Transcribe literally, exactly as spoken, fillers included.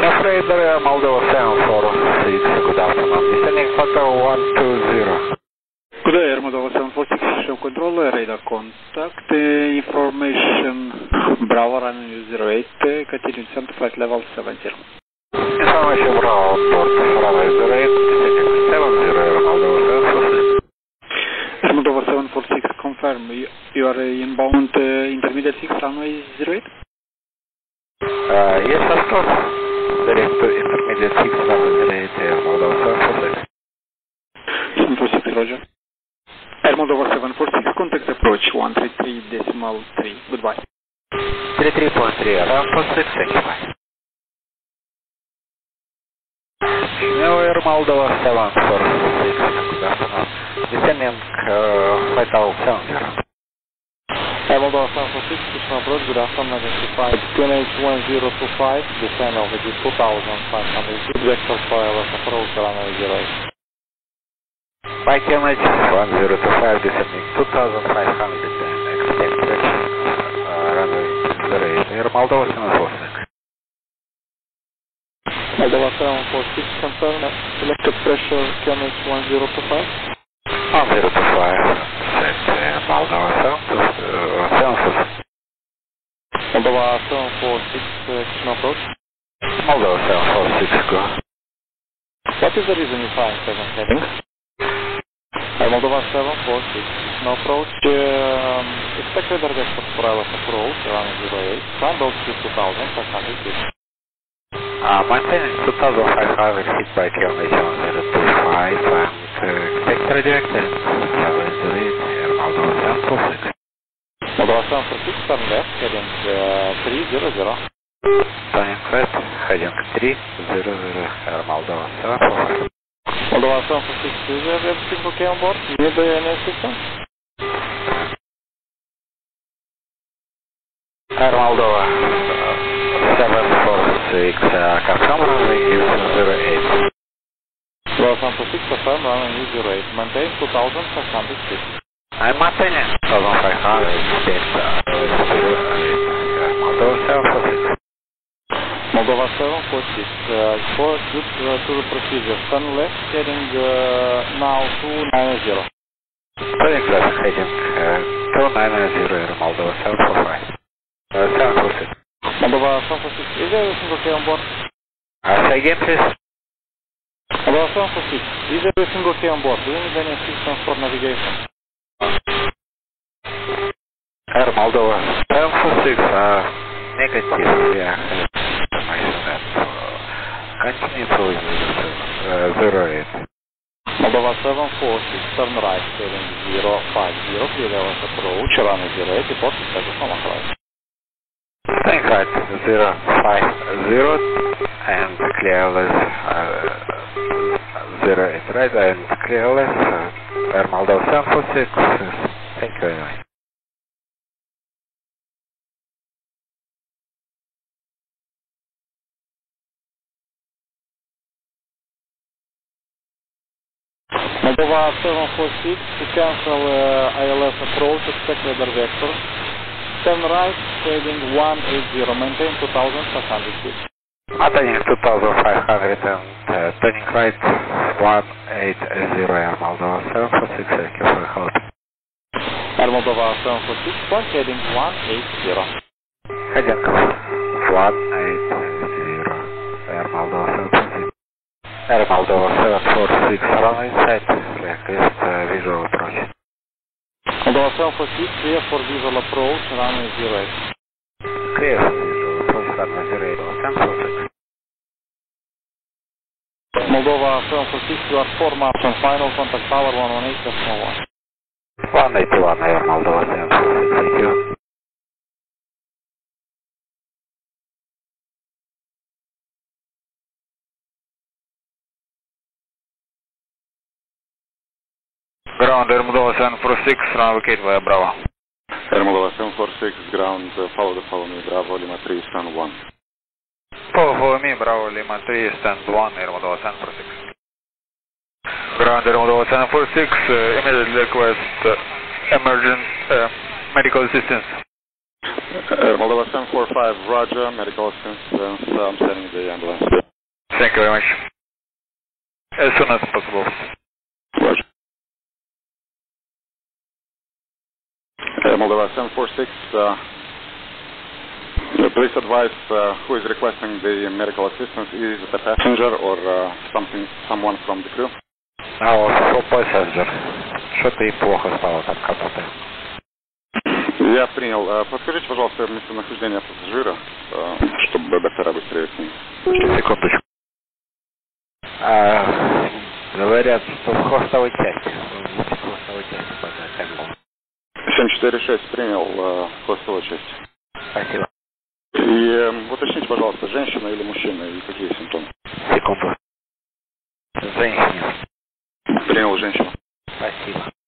afraid uh, Moldova seven four six, good afternoon. Descending Hotel one two zero. Good day, Air Moldova seven four six, show control, radar contact, uh, information, Bravo runway zero eight, uh, continue descent to flight level seven zero. Information Bravo, port runway zero eight, descending seven zero, Air Moldova seven four six. Air Moldova seven four six, confirm, you, you are inbound uh, intermediate six, runway zero eight? Uh, yes, of course. Direct to intermediate six, runway zero eight, Air Moldova seven four six. seven four six, roger. Air Moldova seven four six, contact approach one three three decimal three, goodbye. three three point three, seven four six, thank you, bye. New Air Moldova seven four six, good afternoon. Descending uh, flight level seven zero. Air Moldova seven four six, push approach, good afternoon, identified Q N H one zero two five, descend altitude two thousand five hundred feet, vector for L S approach, runway zero eight. By Q N H one zero two five, descending two thousand five hundred and expect direction, uh, runway zero eight, Air Moldova seven four six. Moldova seven four six, confirm, selected pressure Q N H one zero two five. one zero two five, set Air Moldova seven four six. Moldova seven four six, uh, approach. Moldova seven four six, go. What is the reason you find seven headings? Air Moldova seven four six, no approach, um, expect radar vector for L S approach, runway zero eight, climb altitude two thousand five hundred feet. Uh, maintaining two thousand five hundred feet by Q N H one zero two five and uh, expect redirected, runway zero eight, Air Moldova seven four six. Moldova seven four six, turn left, heading uh, three zero zero. Turning left, heading three zero zero, Air Moldova seven four five. Moldova seven four six, is everything okay on board? Need any assistance? Air Moldova seven four six, uh, confirm runway zero eight. Moldova seven four six, confirm runway zero eight, maintain two thousand five hundred feet. I'm maintaining two thousand five hundred, expect uh, zero eight, Air Moldova seven four six. Moldova seven four six, uh, for due uh, to the procedure, turn left, heading uh, now two nine zero. Turning left, heading uh, two nine zero, Air Moldova seven four five. Uh, seven four six. Moldova seven four six, is everything okay on board? Uh, say again, please. Moldova seven four six, is everything okay on board? Do you need any assistance for navigation? Air Moldova seven four six, uh, negative, yeah. That, uh, continue to uh, zero eight. Moldova seven four six, turn right, heading zero five zero, clear L S approach, runway zero eight, report to status on right. Turning right, zero five zero, and clear L S, uh, zero eight right, and clear L S, uh, Air Moldova seven four six, uh, thank you very much. Moldova seven four six, to cancel uh, I L S approach, expect radar vector. Turn right, heading one eight zero, maintain two thousand five hundred feet. Maintaining two thousand five hundred and uh, turning right, one eight zero, Air Moldova seven four six, thank you for your help. Air Moldova seven four six, one heading one eight zero. Heading one eight zero, Air Moldova seven four six. Air Moldova seven four six, runway inside, request uh, visual approach. Moldova seven four six, clear for visual approach, runway zero eight. Clear for visual approach, runway zero eight, seven four six. Moldova seven four six, you are four maps on final, contact tower one one eight decimal one. one eight one, Air Moldova seven four six, thank you. Ground Air Moldova seven four six, runway vacate via Bravo. Air Moldova seven four six, ground, uh, follow the follow me, Bravo, Lima three, stand one. Follow, follow me, Bravo, Lima three, stand one, Air Moldova seven four six. Ground Air Moldova seven four six, uh, immediately request uh, emergent uh, medical assistance. Air Moldova seven four five, roger, medical assistance, uh, I'm sending the ambulance. Thank you very much. As soon as possible. Roger. Air Moldova seven four six, uh, please advise uh, who is requesting the medical assistance. Is it a passenger or uh, something, someone from the crew? Our passenger. Что-то и плохо стало там капота. Я принял. Uh, подскажите, пожалуйста, местонахождение пассажира, uh, чтобы доктора быстрее с ним. Секундочку. А, говорят, что в хвостовой части. В хвостовой части пока. семь четыре шесть принял uh, хвостовую часть. Спасибо. И э, уточните, пожалуйста, женщина или мужчина, и какие симптомы? Секунду. Женщина. Принял женщину. Спасибо.